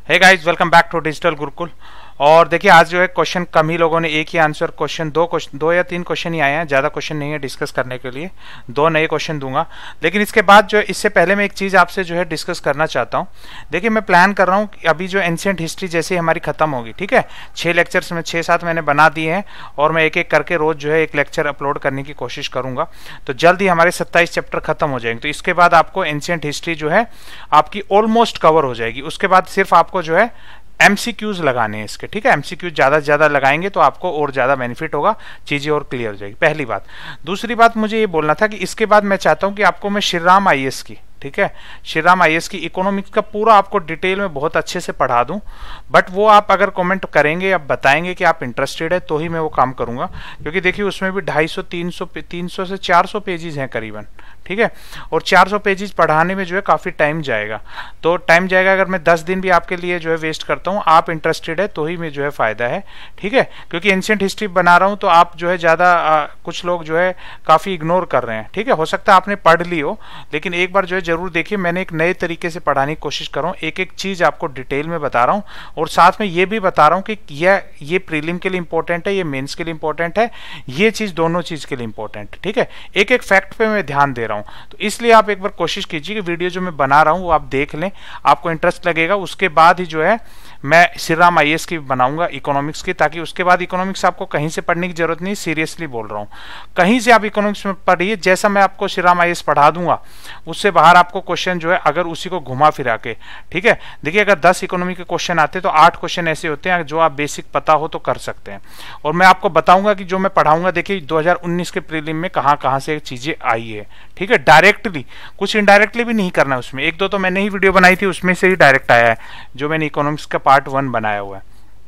Hey guys, welcome back to digital Gurukul. और देखिए आज जो है क्वेश्चन कम ही लोगों ने एक ही आंसर क्वेश्चन दो या तीन क्वेश्चन ही आए हैं, ज़्यादा क्वेश्चन नहीं है डिस्कस करने के लिए। दो नए क्वेश्चन दूंगा, लेकिन इसके बाद जो है इससे पहले मैं एक चीज़ आपसे जो है डिस्कस करना चाहता हूँ। देखिए मैं प्लान कर रहा हूँ कि अभी जो एंशिएंट हिस्ट्री जैसे हमारी खत्म होगी, ठीक है, 6 लेक्चर्स में 6-7 मैंने बना दिए हैं और मैं एक एक करके रोज जो है एक लेक्चर अपलोड करने की कोशिश करूंगा। तो जल्द ही हमारे 27 चैप्टर खत्म हो जाएंगे। तो इसके बाद आपको एंशिएंट हिस्ट्री जो है आपकी ऑलमोस्ट कवर हो जाएगी। उसके बाद सिर्फ आपको जो है एमसीक्यूज लगाने हैं इसके, ठीक है। एमसीक्यूज ज्यादा से ज्यादा लगाएंगे तो आपको और ज्यादा बेनिफिट होगा, चीजें और क्लियर हो जाएगी, पहली बात। दूसरी बात मुझे ये बोलना था कि इसके बाद मैं चाहता हूं कि आपको मैं श्री राम आईएएस की, ठीक है, श्री राम आईएएस की इकोनॉमिक्स का पूरा आपको डिटेल में बहुत अच्छे से पढ़ा दूं। बट वो आप अगर कमेंट करेंगे या बताएंगे कि आप इंटरेस्टेड है तो ही मैं वो काम करूंगा, क्योंकि देखिए उसमें भी 250-300 से 400 पेजेस हैं करीबन, ठीक है। और 400 पेजेस पढ़ाने में जो है काफी टाइम जाएगा। तो टाइम जाएगा, अगर मैं 10 दिन भी आपके लिए जो है वेस्ट करता हूँ, आप इंटरेस्टेड है तो ही में जो है फायदा है, ठीक है। क्योंकि एंशिएंट हिस्ट्री बना रहा हूँ तो आप जो है ज्यादा कुछ लोग जो है काफी इग्नोर कर रहे हैं, ठीक है। हो सकता है आपने पढ़ ली हो, लेकिन एक बार जो है जरूर देखिए, मैंने एक नए तरीके से पढ़ाने की कोशिश कर रहा हूँ, एक एक चीज आपको डिटेल में बता रहा हूँ और साथ में ये भी बता रहा हूँ कि ये प्रीलिम के लिए इंपॉर्टेंट है, ये मेंस के लिए इंपॉर्टेंट है, ये चीज दोनों चीज के लिए इंपॉर्टेंट है, ठीक है। एक एक फैक्ट पे मैं ध्यान दे रहा हूँ। तो इसलिए आप एक बार कोशिश कीजिए कि वीडियो जो मैं बना रहा हूँ वो आप देख लें, आपको इंटरेस्ट लगेगा। उसके बाद ही जो है मैं श्री राम आईएएस की बनाऊंगा इकोनॉमिक्स की, ताकि उसके बाद इकोनॉमिक्स आपको कहीं से पढ़ने की जरूरत नहीं, सीरियसली बोल रहा हूँ, कहीं से आप इकोनॉमिक्स में पढ़िए। जैसा मैं आपको श्री राम आईएएस पढ़ा दूंगा उससे बाहर आपको क्वेश्चन जो है अगर उसी को घुमा फिरा के, ठीक है। देखिए अगर 10 इकोनॉमी के क्वेश्चन आते तो 8 क्वेश्चन ऐसे होते हैं जो आप बेसिक पता हो तो कर सकते हैं। और मैं आपको बताऊंगा कि जो मैं पढ़ाऊंगा, देखिए 2019 के प्रीलिम में कहां से चीजें आई है, ठीक है। डायरेक्टली, कुछ इनडायरेक्टली भी नहीं करना है उसमें। एक दो तो मैंने ही वीडियो बनाई थी, उसमें से ही डायरेक्ट आया है जो मैंने इकोनॉमिक्स का पार्ट 1 बनाया हुआ है।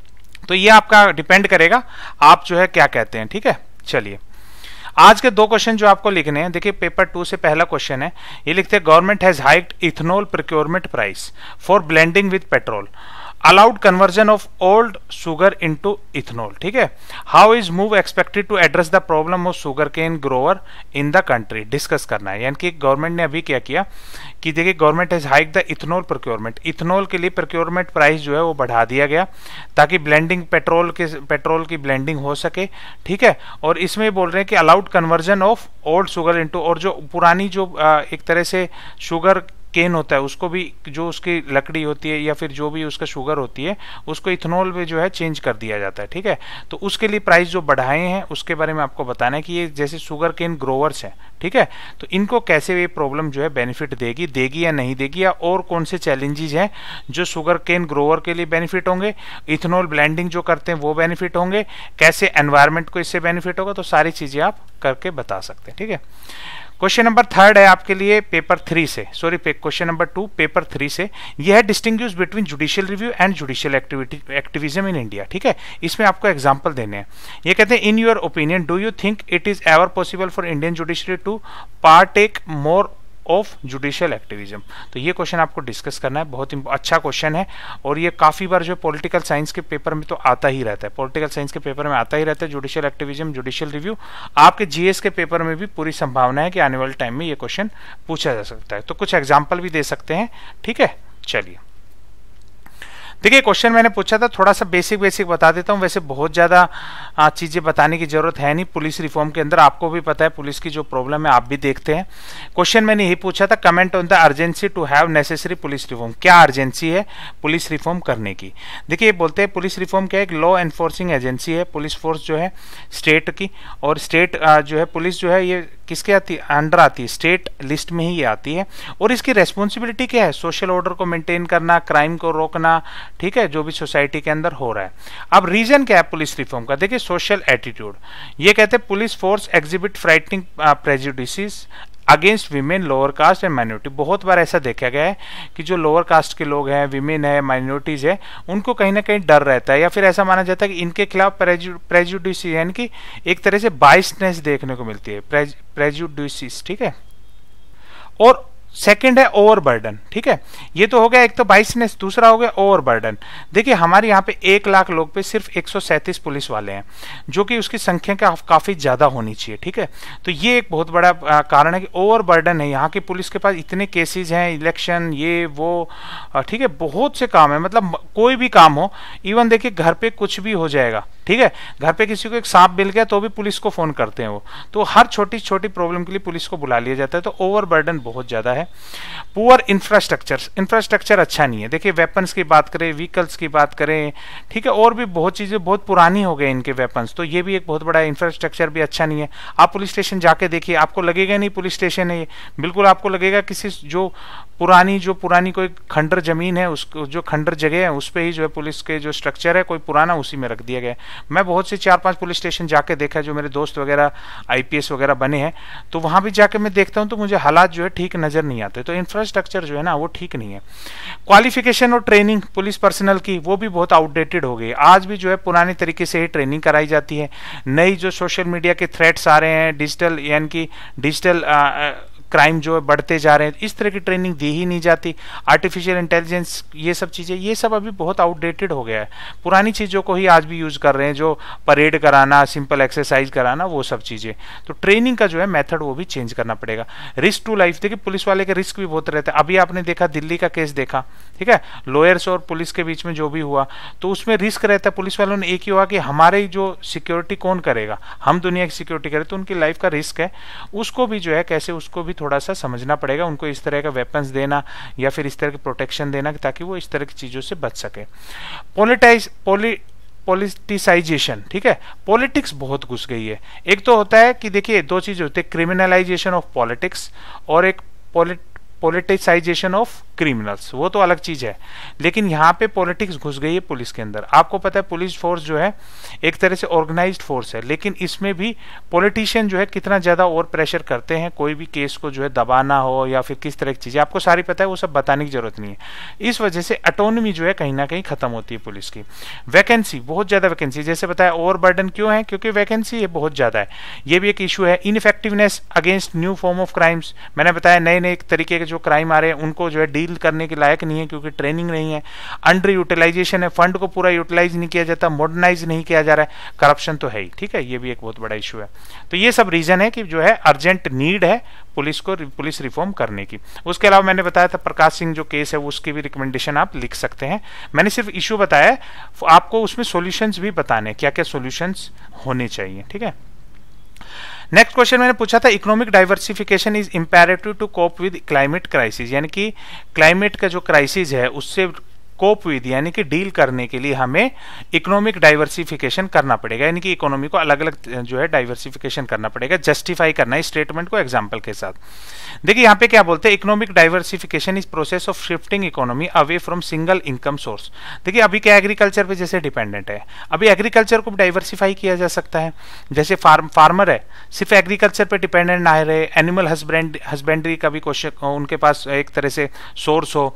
तो ये आपका डिपेंड करेगा आप जो है क्या कहते हैं, ठीक है। चलिए आज के दो क्वेश्चन जो आपको लिखने हैं, देखिए पेपर 2 से पहला क्वेश्चन है, ये लिखते हैं government has hiked ethanol procurement price for blending with petrol, allowed conversion of old sugar into ethanol, ठीक है। How is move expected to address the problem of sugarcane grower in the country? Discuss करना है। यानी कि government ने अभी क्या किया कि देखिए government has hike the ethanol procurement, ethanol के लिए प्रोक्योरमेंट प्राइस जो है वो बढ़ा दिया गया ताकि ब्लेंडिंग पेट्रोल की ब्लेंडिंग हो सके, ठीक है। और इसमें बोल रहे हैं कि allowed conversion of old sugar into, और जो पुरानी जो एक तरह से शुगर केन होता है उसको भी, जो उसकी लकड़ी होती है या फिर जो भी उसका शुगर होती है उसको इथेनॉल में जो है चेंज कर दिया जाता है, ठीक है। तो उसके लिए प्राइस जो बढ़ाए हैं उसके बारे में आपको बताना है कि ये जैसे शुगर केन ग्रोवर्स हैं, ठीक है, तो इनको कैसे ये प्रॉब्लम जो है बेनिफिट देगी या नहीं देगी, या और कौन से चैलेंजेस हैं जो शुगर केन ग्रोवर के लिए बेनिफिट होंगे, इथेनॉल ब्लेंडिंग जो करते हैं वो बेनिफिट होंगे, कैसे एनवायरमेंट को इससे बेनिफिट होगा। तो सारी चीजें आप करके बता सकते हैं, ठीक है। क्वेश्चन नंबर 3 है आपके लिए पेपर 3 से, सॉरी क्वेश्चन नंबर 2 पेपर 3 से। यह है distinguish between judicial review and judicial activism in India, ठीक है। इसमें आपको एग्जांपल देने हैं। ये कहते हैं in your opinion do you think it is ever possible for Indian judiciary to partake more of judicial activism. तो ये क्वेश्चन आपको डिस्कस करना है, बहुत अच्छा क्वेश्चन है और ये काफी बार जो पॉलिटिकल साइंस के पेपर में तो आता ही रहता है, पॉलिटिकल साइंस के पेपर में आता ही रहता है जुडिशियल एक्टिविज्म, जुडिशियल रिव्यू। आपके जीएस के पेपर में भी पूरी संभावना है कि आने वाले टाइम में ये क्वेश्चन पूछा जा सकता है। तो कुछ एग्जाम्पल भी दे सकते हैं, ठीक है। चलिए देखिए क्वेश्चन मैंने पूछा था, थोड़ा सा बेसिक बता देता हूं, वैसे बहुत ज्यादा चीजें बताने की जरूरत है नहीं। पुलिस रिफॉर्म के अंदर आपको भी पता है पुलिस की जो प्रॉब्लम है, आप भी देखते हैं। क्वेश्चन मैंने यही पूछा था, comment on the urgency to have necessary police reform, क्या अर्जेंसी है पुलिस रिफॉर्म करने की। देखिए बोलते हैं पुलिस रिफॉर्म क्या है, एक लॉ एनफोर्सिंग एजेंसी है, पुलिस फोर्स जो है स्टेट की, और स्टेट जो है पुलिस जो है ये किसके आती है, अंडर आती है, स्टेट लिस्ट में ही ये आती है। और इसकी रेस्पॉन्सिबिलिटी क्या है, सोशल ऑर्डर को मेंटेन करना, क्राइम को रोकना, ठीक है, जो भी सोसाइटी के अंदर हो रहा है। अब रीजन क्या है पुलिस रिफॉर्म का, देखिए सोशल एटीट्यूड। ये कहते हैं police force exhibit frightening prejudices against women, lower caste and minority. बहुत बार ऐसा देखा गया है कि जो लोअर कास्ट के लोग हैं, विमेन है, माइनॉरिटीज है, उनको कहीं ना कहीं डर रहता है या फिर ऐसा माना जाता है कि इनके खिलाफ प्रेजुडिस यानी कि एक तरह से बाइसनेस देखने को मिलती है, प्रेजुडिस, ठीक है। और सेकंड है ओवरबर्डन, ठीक है। ये तो हो गया, एक तो बाइसनेस, दूसरा हो गया ओवरबर्डन। देखिए हमारे यहाँ पे 1 लाख लोग पे सिर्फ 137 पुलिस वाले हैं, जो कि उसकी संख्या काफी ज्यादा होनी चाहिए, ठीक है। तो ये एक बहुत बड़ा कारण है कि ओवरबर्डन है। यहाँ की पुलिस के पास इतने केसेस हैं, इलेक्शन ये वो, ठीक है, बहुत से काम है, मतलब कोई भी काम हो, इवन देखिए घर पे कुछ भी हो जाएगा, ठीक है, घर पे किसी को एक सांप मिल गया तो भी पुलिस को फोन करते हैं वो, तो हर छोटी छोटी प्रॉब्लम के लिए पुलिस को बुला लिया जाता है। तो ओवरबर्डन बहुत ज्यादा है। पुअर इंफ्रास्ट्रक्चर अच्छा नहीं है। देखिए वेपन्स की बात करें, व्हीकल्स की बात करें, ठीक है, और भी बहुत चीजें बहुत पुरानी हो गए इनके वेपन्स, तो ये भी एक बहुत बड़ा इंफ्रास्ट्रक्चर भी अच्छा नहीं है। आप पुलिस स्टेशन जाके देखिए, आपको लगेगा नहीं पुलिस स्टेशन है ये, बिल्कुल आपको लगेगा किसी जो पुरानी कोई खंडर जमीन है, उसको जो खंडर जगह है उस पे ही जो है पुलिस के जो स्ट्रक्चर है कोई पुराना उसी में रख दिया गया है। मैं बहुत से 4-5 पुलिस स्टेशन जाके देखा, जो मेरे दोस्त वगैरह आईपीएस वगैरह बने हैं, तो वहां भी जाके मैं देखता हूं तो मुझे हालात जो है ठीक नजर नहीं आते। तो इंफ्रास्ट्रक्चर जो है ना वो ठीक नहीं है। क्वालिफिकेशन और ट्रेनिंग पुलिस पर्सनल की वो भी बहुत आउटडेटेड हो गई। आज भी जो है पुराने तरीके से ही ट्रेनिंग कराई जाती है। नई जो सोशल मीडिया के थ्रेट्स आ रहे हैं, डिजिटल यानी कि डिजिटल क्राइम जो है बढ़ते जा रहे हैं, इस तरह की ट्रेनिंग दी ही नहीं जाती। आर्टिफिशियल इंटेलिजेंस, ये सब चीजें, ये सब अभी बहुत आउटडेटेड हो गया है। पुरानी चीजों को ही आज भी यूज कर रहे हैं, जो परेड कराना, सिंपल एक्सरसाइज कराना, वो सब चीजें। तो ट्रेनिंग का जो है मेथड वो भी चेंज करना पड़ेगा। रिस्क टू लाइफ, देखिए पुलिस वाले के रिस्क भी बहुत रहते हैं। अभी आपने देखा दिल्ली का केस देखा, ठीक है, लॉयर्स और पुलिस के बीच में जो भी हुआ, तो उसमें रिस्क रहता है। पुलिस वालों ने एक ही हुआ कि हमारे जो सिक्योरिटी कौन करेगा, हम दुनिया की सिक्योरिटी करें, तो उनकी लाइफ का रिस्क है, उसको भी जो है कैसे, उसको भी थोड़ा सा समझना पड़ेगा। उनको इस तरह का वेपन्स देना या फिर इस तरह की प्रोटेक्शन देना ताकि वो इस तरह की चीजों से बच सके। पॉलिटिसाइजेशन, ठीक है, पॉलिटिक्स बहुत घुस गई है। एक तो होता है कि देखिए दो चीज होती है, क्रिमिनलाइजेशन ऑफ पॉलिटिक्स और एक पॉलिटिसाइजेशन ऑफ क्रिमिनल्स, वो तो अलग चीज है। लेकिन यहाँ पे पॉलिटिक्स घुस गई है पुलिस के अंदर। आपको पता है पुलिस फोर्स जो है एक तरह से ऑर्गेनाइज्ड फोर्स है, लेकिन इसमें भी पॉलिटिशियन जो है कितना ज्यादा और प्रेशर करते हैं, कोई भी केस को जो है दबाना हो या फिर किस तरह की चीजें, आपको सारी पता है, वो सब बताने की जरूरत नहीं है। इस वजह से ऑटोनॉमी जो है कहीं ना कहीं खत्म होती है पुलिस की। वैकेंसी, बहुत ज्यादा वैकेंसी, जैसे बताया ओवरबर्डन क्यों है, क्योंकि वैकेंसी बहुत ज्यादा है, ये भी एक इशू है। Ineffectiveness against new form of crimes, मैंने बताया नए नए तरीके के जो क्राइम आ रहे हैं उनको जो है डील करने के लायक नहीं है, क्योंकि ट्रेनिंग नहीं है। अंडर यूटिलाइजेशन है, फंड को पूरा यूटिलाइज नहीं किया जाता, मॉडर्नाइज नहीं किया जा रहा है, करप्शन तो है ही, ठीक है, ये भी एक बहुत बड़ा इशू है। तो ये सब रीजन है कि जो है अर्जेंट नीड है पुलिस रिफॉर्म करने की। उसके अलावा मैंने बताया था प्रकाश सिंह जो केस है उसकी भी रिकमेंडेशन आप लिख सकते हैं। मैंने सिर्फ इशू बताया, आपको उसमें सॉल्यूशंस भी बताने, क्या क्या सॉल्यूशंस होने चाहिए, ठीक है। नेक्स्ट क्वेश्चन मैंने पूछा था, economic diversification is imperative to cope with climate crisis, यानी कि क्लाइमेट का जो क्राइसिस है उससे कोप विद यानी कि डील करने के लिए हमें इकोनॉमिक डाइवर्सिफिकेशन करना पड़ेगा, यानी कि इकोनॉमी को अलग अलग जो है डाइवर्सिफिकेशन करना पड़ेगा, जस्टिफाई करना है स्टेटमेंट को एग्जांपल के साथ। देखिए यहाँ पे क्या बोलते हैं, economic diversification is process of shifting economy away from single income source. देखिए अभी क्या एग्रीकल्चर पे जैसे डिपेंडेंट है, अभी एग्रीकल्चर को डाइवर्सिफाई किया जा सकता है। जैसे फार्मर है, सिर्फ एग्रीकल्चर पे डिपेंडेंट ना रहे, एनिमल हस्बेंड्री का भी क्वेश्चन उनके पास एक तरह से सोर्स हो,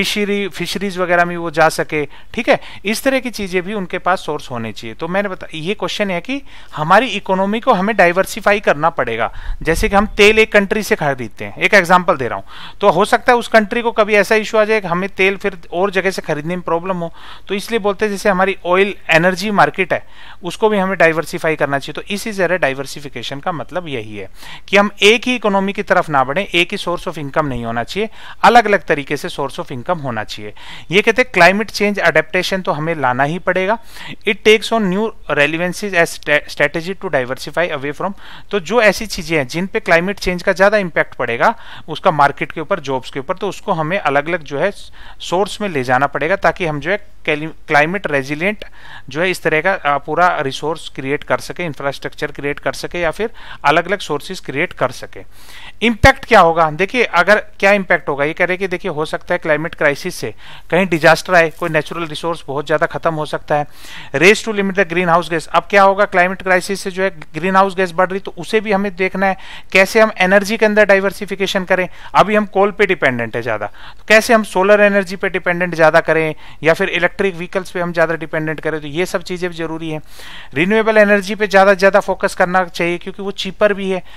फिशरीज वगैरह में वो जा सके, ठीक है, इस तरह की चीजें भी उनके पास सोर्स होने चाहिए। तो मैंने बताया ये क्वेश्चन है कि हमारी इकोनॉमी को हमें डाइवर्सिफाई करना पड़ेगा। जैसे कि हम तेल एक कंट्री से खरीदते हैं, एक एग्जांपल दे रहा हूं, तो हो सकता है उस कंट्री को कभी ऐसा इशू आ जाए कि हमें तेल फिर और जगह से खरीदने में प्रॉब्लम हो, तो इसलिए बोलते हैं जैसे हमारी ऑयल एनर्जी मार्केट है उसको भी हमें डाइवर्सिफाई करना चाहिए। तो इसी तरह डाइवर्सिफिकेशन का मतलब यही है कि हम एक ही इकोनॉमी की तरफ ना बढ़े, एक ही सोर्स ऑफ इनकम नहीं होना चाहिए, अलग अलग तरीके से सोर्स ऑफ इनकम होना चाहिए। ये कहते हैं क्लाइमेट चेंज अडेप्टेशन तो हमें लाना ही पड़ेगा। It takes on new relevancies as strategy to diversify away from, तो जो ऐसी चीजें हैं जिन पे क्लाइमेट चेंज का ज्यादा इंपैक्ट पड़ेगा उसका मार्केट के ऊपर, जॉब्स के ऊपर, तो उसको हमें अलग अलग जो है सोर्स में ले जाना पड़ेगा ताकि हम जो है क्लाइमेट रेजिलिएंट जो है इस तरह का पूरा रिसोर्स क्रिएट कर सके, इंफ्रास्ट्रक्चर क्रिएट कर सके या फिर अलग अलग सोर्सेज क्रिएट कर सके। इंपैक्ट क्या होगा, देखिए अगर क्या इंपैक्ट होगा, ये कह रहे कि देखिए हो सकता है क्लाइमेट क्राइसिस से कहीं डिजास्टर आए, कोई नेचुरल रिसोर्स बहुत ज्यादा खत्म हो सकता है। Race to limit the greenhouse gas, अब क्या होगा, क्लाइमेट क्राइसिस से जो है ग्रीन हाउस गैस बढ़ रही, तो उसे भी हमें देखना है कैसे हम एनर्जी के अंदर डाइवर्सिफिकेशन करें। अभी हम कोल पे डिपेंडेंट है ज्यादा, तो कैसे हम सोलर एनर्जी पे डिपेंडेंट ज्यादा करें या फिर इलेक्ट्रिक व्हीकल्स पे हम ज्यादा डिपेंडेंट करें, तो ये सब चीजें भी जरूरी है। रिन्यूएबल एनर्जी पे ज्यादा से ज्यादा फोकस करना चाहिए, क्योंकि वो चीपर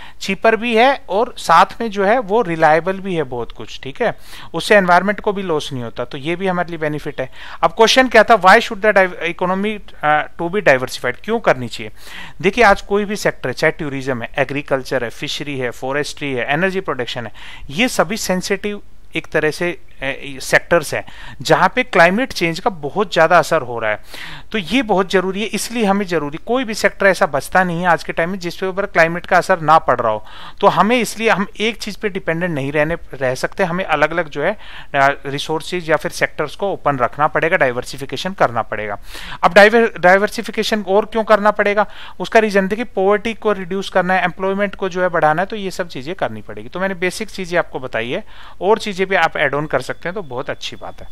भी है और साथ में जो है वो रिलायबल भी है बहुत कुछ, ठीक है, उससे एनवायरमेंट को भी लॉस नहीं होता, तो ये भी हमारे लिए बेनिफिट है। अब क्वेश्चन क्या था, why should the economy to be diversified, क्यों करनी चाहिए। देखिए आज कोई भी सेक्टर है, चाहे टूरिज्म है, एग्रीकल्चर है, फिशरी है, फॉरेस्ट्री है, एनर्जी प्रोडक्शन है, ये सभी सेंसिटिव एक तरह से सेक्टर्स हैं जहां पे क्लाइमेट चेंज का बहुत ज्यादा असर हो रहा है, तो ये बहुत जरूरी है। इसलिए हमें जरूरी, कोई भी सेक्टर ऐसा बचता नहीं है आज के टाइम में जिसके ऊपर क्लाइमेट का असर ना पड़ रहा हो, तो हमें इसलिए हम एक चीज पे डिपेंडेंट नहीं रह सकते, हमें अलग अलग जो है रिसोर्सेज या फिर सेक्टर्स को ओपन रखना पड़ेगा, डाइवर्सिफिकेशन करना पड़ेगा। अब डाइवर्सिफिकेशन और क्यों करना पड़ेगा, उसका रीजन देखिए, पॉवर्टी को रिड्यूस करना है, एम्प्लॉयमेंट को जो है बढ़ाना है, तो ये सब चीजें करनी पड़ेगी। तो मैंने बेसिक चीजें आपको बताई है, और चीजें भी आप एड ऑन कर सकते हैं तो बहुत अच्छी बात है।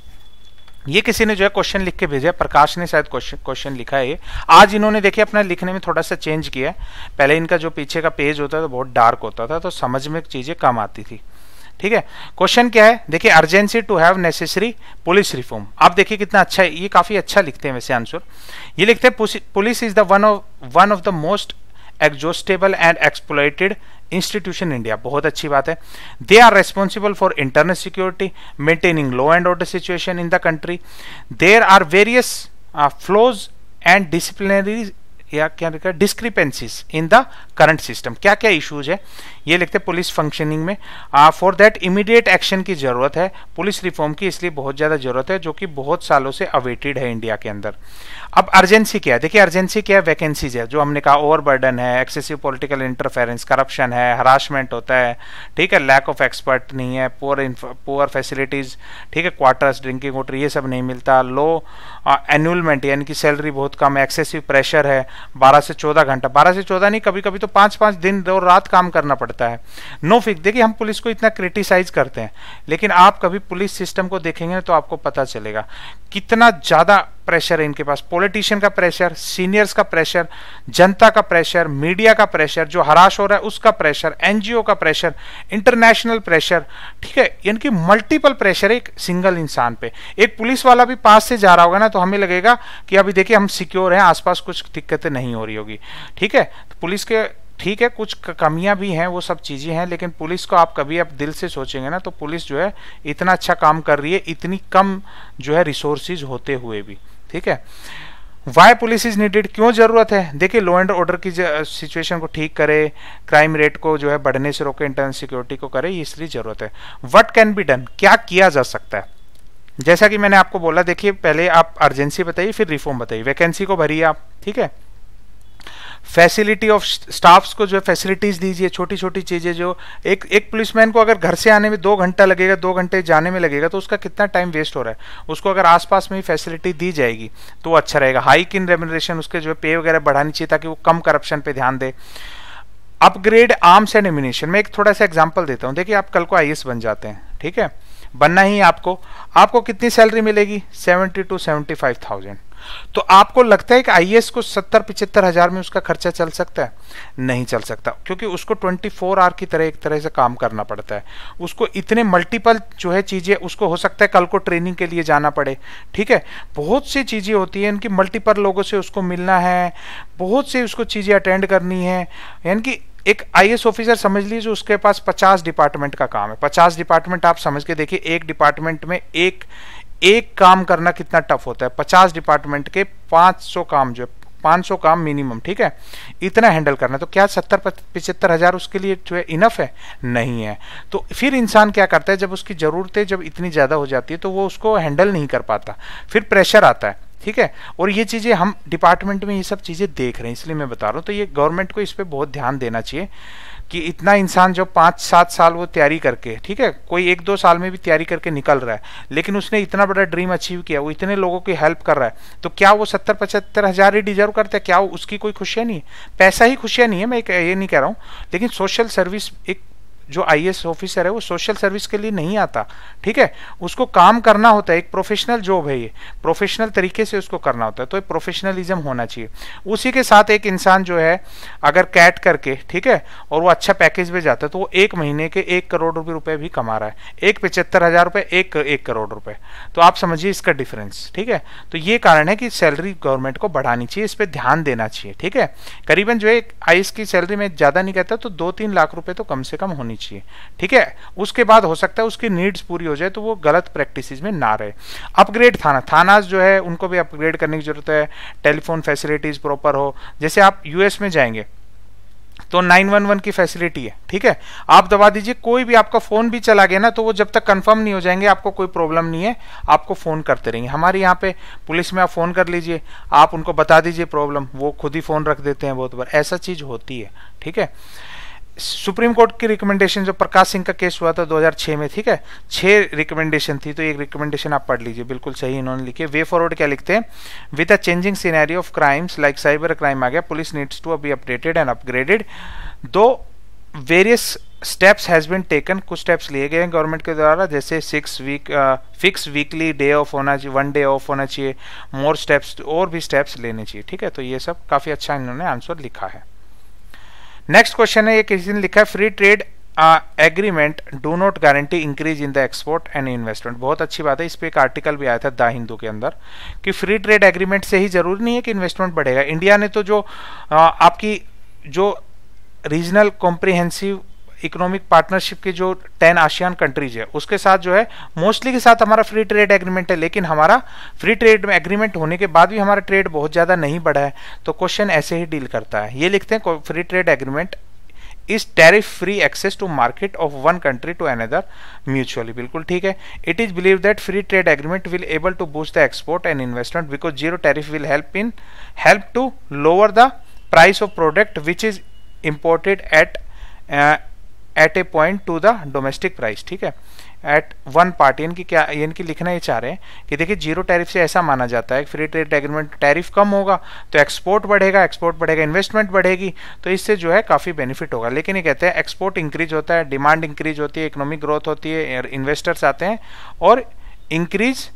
ये किसी ने जो है क्वेश्चन लिख के भेजा, प्रकाश ने शायद क्वेश्चन लिखा है। ये आज इन्होंने देखिए अपना लिखने में थोड़ा सा चेंज किया है, पहले इनका जो पीछे का पेज होता था तो बहुत डार्क होता था, तो समझ में चीजें कम आती थी, ठीक है। क्वेश्चन क्या है, देखिए, urgency to have necessary police reform. आप देखिए कितना अच्छा है, ये काफी अच्छा लिखते हैं वैसे आंसर। ये लिखते हैं police is the one of the most exhaustible and exploited institution India, बहुत अच्छी बात है। They are responsible for internal security, maintaining law and order situation in the country. There are various flaws and disciplinary या क्या लिखा, discrepancies in the current system, क्या क्या issues है ये लिखते हैं पुलिस फंक्शनिंग में। फॉर दैट इमीडिएट एक्शन की जरूरत है, पुलिस रिफॉर्म की इसलिए बहुत ज्यादा जरूरत है, जो कि बहुत सालों से अवेटेड है इंडिया के अंदर। अब अर्जेंसी क्या है, देखिए अर्जेंसी क्या है, वैकेंसीज है, जो हमने कहा ओवरबर्डन है, एक्सेसिव पॉलिटिकल इंटरफेरेंस, करप्शन है, हरासमेंट होता है, ठीक है, लैक ऑफ एक्सपर्ट नहीं है, पुअर फैसिलिटीज, ठीक है, क्वार्टर्स, ड्रिंकिंग वाटर ये सब नहीं मिलता, लो एनुअलमेंट यानी कि सैलरी बहुत कम है, एक्सेसिव प्रेशर है, 12 से 14 घंटा, 12 से 14 नहीं, कभी कभी तो 5-5 दिन और रात काम करना पड़ता है। नो फिक्स, देखिए हम पुलिस को इतना क्रिटिसाइज करते हैं, लेकिन आप कभी पुलिस सिस्टम को देखेंगे तो आपको पता चलेगा कितना ज्यादा प्रेशर है इनके पास, पॉलिटिशियन का प्रेशर, सीनियर्स का प्रेशर, जनता का प्रेशर, मीडिया का प्रेशर, जो हराश हो रहा है उसका प्रेशर, एनजीओ का प्रेशर, इंटरनेशनल प्रेशर, ठीक है, इनकी मल्टीपल प्रेशर है एक सिंगल इंसान पे। एक पुलिस वाला भी पास से जा रहा होगा ना तो हमें लगेगा कि अभी देखिए हम सिक्योर हैं, आसपास कुछ दिक्कतें नहीं हो रही होगी, ठीक है। तो पुलिस के ठीक है कुछ कमियां भी हैं, वो सब चीजें हैं, लेकिन पुलिस को आप कभी आप दिल से सोचेंगे ना तो पुलिस जो है इतना अच्छा काम कर रही है, इतनी कम जो है रिसोर्सेज होते हुए भी, ठीक है। वाई पुलिस इज नीडेड, क्यों जरूरत है, देखिए लॉ एंड ऑर्डर की सिचुएशन को ठीक करे, क्राइम रेट को जो है बढ़ने से रोके, इंटरनल सिक्योरिटी को करे, इसलिए जरूरत है। व्हाट कैन बी डन, क्या किया जा सकता है, जैसा कि मैंने आपको बोला, देखिए पहले आप अर्जेंसी बताइए फिर रिफॉर्म बताइए, वैकेंसी को भरिए आप, ठीक है, फैसिलिटी ऑफ स्टाफ्स को जो है फैसिलिटीज दीजिए, छोटी छोटी चीजें, जो एक पुलिसमैन को अगर घर से आने में 2 घंटा लगेगा, 2 घंटे जाने में लगेगा, तो उसका कितना टाइम वेस्ट हो रहा है, उसको अगर आसपास में ही फैसिलिटी दी जाएगी तो अच्छा रहेगा। हाइक इन रेम्यूनरेशन, उसके जो है पे वगैरह बढ़ानी चाहिए ताकि वो कम करप्शन पे ध्यान दे। अपग्रेड आर्म्स एंड एम्यूनिशन, मैं एक थोड़ा सा एग्जांपल देता हूं, देखिए आप कल को आईएएस बन जाते हैं, ठीक है, बनना ही आपको कितनी सैलरी मिलेगी, 70 to 75,000। तो आपको लगता है कि आईएएस को 70-75 हजार में उसका खर्चा चल सकता है, नहीं चल सकता, क्योंकि उसको 24 आवर की तरह एक तरह से काम करना पड़ता है, उसको इतने मल्टीपल जो है चीजें, उसको हो सकता है कल को ट्रेनिंग के लिए जाना पड़े, ठीक है, बहुत सी चीजें होती है इनकी, मल्टीपल लोगों से उसको मिलना है, बहुत सी उसको चीजें अटेंड करनी है, यानी कि एक आईएएस ऑफिसर समझ लीजिए उसके पास 50 डिपार्टमेंट का काम है। 50 डिपार्टमेंट आप समझ के देखिए, एक डिपार्टमेंट में एक काम करना कितना टफ होता है, 50 डिपार्टमेंट के 500 काम, जो 500 काम मिनिमम, ठीक है, इतना हैंडल करना, तो क्या 70-75 हजार उसके लिए जो है इनफ है, नहीं है। तो फिर इंसान क्या करता है, जब उसकी जरूरतें जब इतनी ज्यादा हो जाती है तो वो उसको हैंडल नहीं कर पाता, फिर प्रेशर आता है, ठीक है। और ये चीजें हम डिपार्टमेंट में ये सब चीजें देख रहे हैं, इसलिए मैं बता रहा हूँ। तो ये गवर्नमेंट को इस पे बहुत ध्यान देना चाहिए कि इतना इंसान जो 5-7 साल वो तैयारी करके, ठीक है, कोई 1-2 साल में भी तैयारी करके निकल रहा है, लेकिन उसने इतना बड़ा ड्रीम अचीव किया, वो इतने लोगों की हेल्प कर रहा है, तो क्या वो 70-75 हजार ही डिजर्व करता है, क्या उसकी कोई खुशियां नहीं है, पैसा ही खुशियां नहीं है, मैं ये नहीं कह रहा हूँ, लेकिन सोशल सर्विस एक जो IAS ऑफिसर है वो सोशल सर्विस के लिए नहीं आता, ठीक है, उसको काम करना होता है, एक प्रोफेशनल जॉब है, ये प्रोफेशनल तरीके से उसको करना होता है, तो प्रोफेशनलिज्म होना चाहिए। उसी के साथ एक इंसान जो है अगर कैट करके, ठीक है, और वो अच्छा पैकेज में जाता है तो वो 1 महीने के 1 करोड़ रुपए भी कमा रहा है, 1,75,000 रुपए, 1 करोड़ रुपए, तो आप समझिए इसका डिफरेंस, ठीक है। तो ये कारण है कि सैलरी गवर्नमेंट को बढ़ानी चाहिए, इस पर ध्यान देना चाहिए, ठीक है। करीबन जो है IAS की सैलरी में ज्यादा नहीं कहता तो 2-3 लाख रुपए तो कम से कम होनी चाहिए, ठीक है। उसके बाद हो सकता है उसकी नीड्स पूरी हो जाए तो वो गलत प्रैक्टिसेस में ना रहे। अपग्रेड थानाज जो है उनको भी अपग्रेड करने की जरूरत है, टेलीफोन फैसिलिटीज प्रॉपर हो, जैसे आप US में जाएंगे तो 911 की फैसिलिटी है, ठीक है, आप दबा दीजिए, कोई भी आपका फोन भी चला गया ना तो वो जब तक कंफर्म नहीं हो जाएंगे आपको कोई प्रॉब्लम नहीं है, आपको फोन करते रहेंगे। हमारे यहाँ पे पुलिस में आप फोन कर लीजिए, आप उनको बता दीजिए प्रॉब्लम, वो खुद ही फोन रख देते हैं, बहुत बार ऐसा चीज होती है, ठीक है। सुप्रीम कोर्ट की रिकमेंडेशन, जो प्रकाश सिंह का केस हुआ था 2006 में, ठीक है, 6 रिकमेंडेशन थी, तो एक रिकमेंडेशन आप पढ़ लीजिए, बिल्कुल सही इन्होंने लिखी है। वे फॉरवर्ड क्या लिखते हैं, with a changing scenario of crimes like cyber crime आ गया, police needs to be updated and upgraded, दो various steps has been taken, कुछ स्टेप्स लिए गए हैं गवर्नमेंट के द्वारा, जैसे फिक्स वीकली डे ऑफ होना चाहिए, 1 डे ऑफ होना चाहिए, मोर स्टेप्स, और भी स्टेप्स लेने चाहिए, ठीक है। तो ये सब काफी अच्छा इन्होंने आंसर लिखा है। नेक्स्ट क्वेश्चन है, ये किसी ने लिखा है, free trade agreement do not guarantee increase in the export and investment. बहुत अच्छी बात है, इस पे एक आर्टिकल भी आया था द हिंदू के अंदर कि फ्री ट्रेड एग्रीमेंट से ही जरूरी नहीं है कि इन्वेस्टमेंट बढ़ेगा। इंडिया ने तो जो आपकी जो रीजनल कॉम्प्रिहेंसिव इकोनॉमिक पार्टनरशिप की जो 10 आसियान कंट्रीज है उसके साथ जो है मोस्टली के साथ हमारा फ्री ट्रेड एग्रीमेंट है, लेकिन हमारा फ्री ट्रेड एग्रीमेंट होने के बाद भी हमारा ट्रेड बहुत ज्यादा नहीं बढ़ा है, तो क्वेश्चन ऐसे ही डील करता है। ये लिखते हैं, free trade agreement is tariff free access to market of one country to another mutually, बिल्कुल ठीक है। It is believe that free trade agreement will able to boost the export and investment because zero tariff will help to lower the price of product which is imported at a point to the domestic price, ठीक है, eight one part. इनकी क्या, इनकी लिखना ये चाह रहे हैं कि देखिए जीरो टैरिफ से ऐसा माना जाता है फ्री ट्रेड एग्रीमेंट, टैरिफ कम होगा तो एक्सपोर्ट बढ़ेगा, इन्वेस्टमेंट बढ़ेगी, तो इससे जो है काफी बेनिफिट होगा। लेकिन ये कहते हैं एक्सपोर्ट इंक्रीज होता है, डिमांड इंक्रीज होती है, इकोनॉमिक ग्रोथ होती है, इन्वेस्टर्स आते हैं और इंक्रीज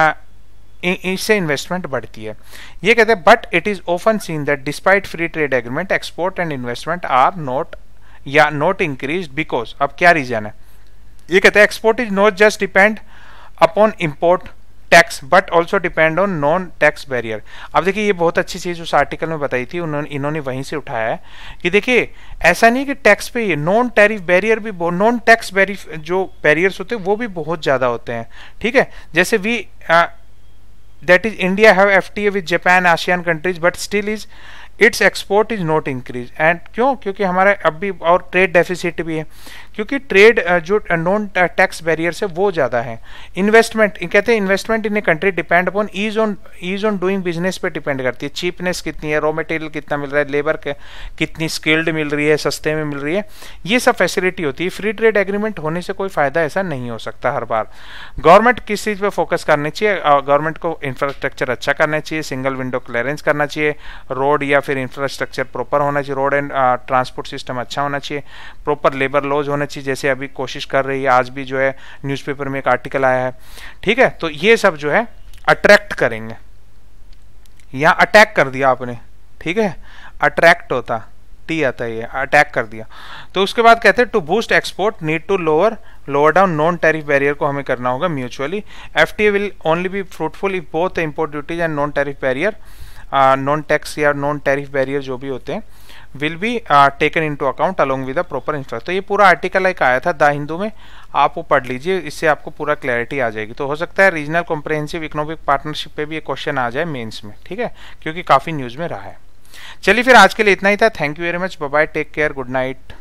इससे इन्वेस्टमेंट बढ़ती है। ये कहते हैं but it is often seen that despite free trade agreement export and investment are not increase because, अब क्या रीजन है, ये कहते हैं export is not just depend upon import tax but also depend on non tax barrier. अब देखिए ये बहुत अच्छी चीज उस आर्टिकल में बताई थी, इन्होंने वहीं से उठाया है कि देखिए ऐसा नहीं कि टैक्स पे, ये नॉन टैरिफ बैरियर भी, नॉन टैक्स जो बैरियर्स होते हैं वो भी बहुत ज्यादा होते हैं, ठीक है। जैसे we that is India have FTA with Japan ASEAN countries but still is its export is not increase and क्यों, क्योंकि हमारा अब भी और ट्रेड डेफिसिट भी है, क्योंकि ट्रेड जो नॉन टैक्स बैरियर है वो ज्यादा है। इन्वेस्टमेंट कहते हैं investment in a country depend upon ease on doing business पे डिपेंड करती है, चीपनेस कितनी है, रॉ मटेरियल कितना मिल रहा है, लेबर कितनी स्किल्ड मिल रही है, सस्ते में मिल रही है, ये सब फैसिलिटी होती है। फ्री ट्रेड एग्रीमेंट होने से कोई फायदा ऐसा नहीं हो सकता हर बार। गवर्नमेंट किस चीज पे फोकस करनी चाहिए, गवर्नमेंट को इंफ्रास्ट्रक्चर अच्छा करना चाहिए, सिंगल विंडो क्लियरेंस करना चाहिए, रोड या फिर इंफ्रास्ट्रक्चर प्रॉपर होना चाहिए, रोड एंड ट्रांसपोर्ट सिस्टम अच्छा होना चाहिए, प्रॉपर लेबर लॉज होना चाहिए, जैसे अभी कोशिश कर रही है, आज भी जो है न्यूज़पेपर में एक आर्टिकल आया है, ठीक है। तो ये सब जो है अट्रैक्ट करेंगे, यहां अटैक कर दिया आपने, ठीक है, अट्रैक्ट होता टी आता है, ये अटैक कर दिया। तो उसके बाद कहते हैं to boost export need to lower down non tariff barrier को हमें करना होगा mutually. FTA will only be fruitful if both import duties and non tariff barrier, non tax या नॉन टैरिफ बैरियर जो भी होते हैं will be taken into account along with the proper infrastructure. तो ये पूरा आर्टिकल एक आया था द हिंदू में, आप वो पढ़ लीजिए, इससे आपको पूरा क्लैरिटी आ जाएगी। तो हो सकता है रीजनल कॉम्प्रिहेंसिव इकोनॉमिक पार्टनरशिप पे भी ये क्वेश्चन आ जाए मेंस में, ठीक है, क्योंकि काफी न्यूज में रहा है। चलिए फिर आज के लिए इतना ही था, thank you very much, bye bye, take care, good night.